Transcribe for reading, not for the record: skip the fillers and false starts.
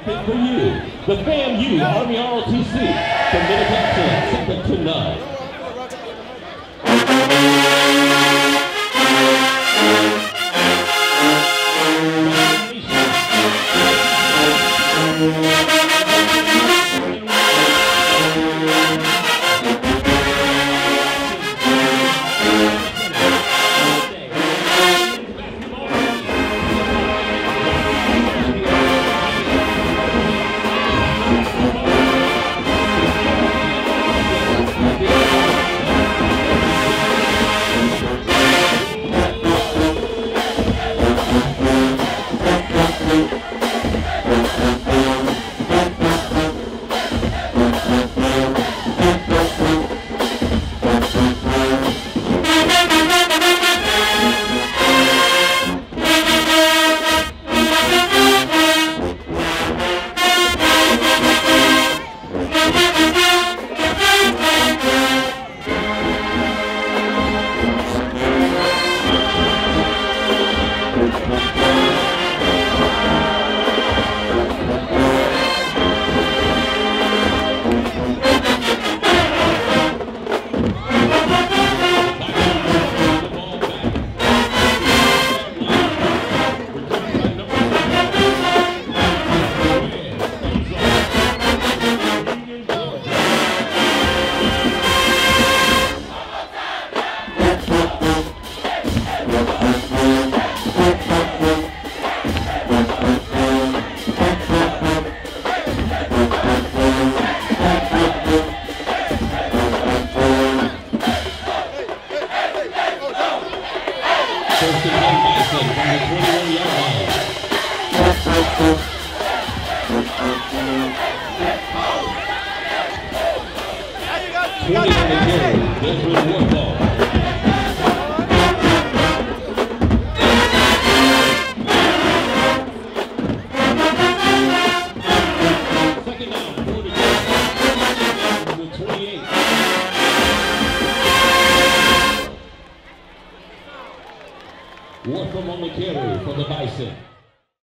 Pick for you, the FAMU Army ROTC from Minnetonka, 7 to 9. First and 10 Bison from the 21-yard line. 20 on the carry, Desmond Warthog. Second down, 40 from the 28. Warthog on the carry for the Bison.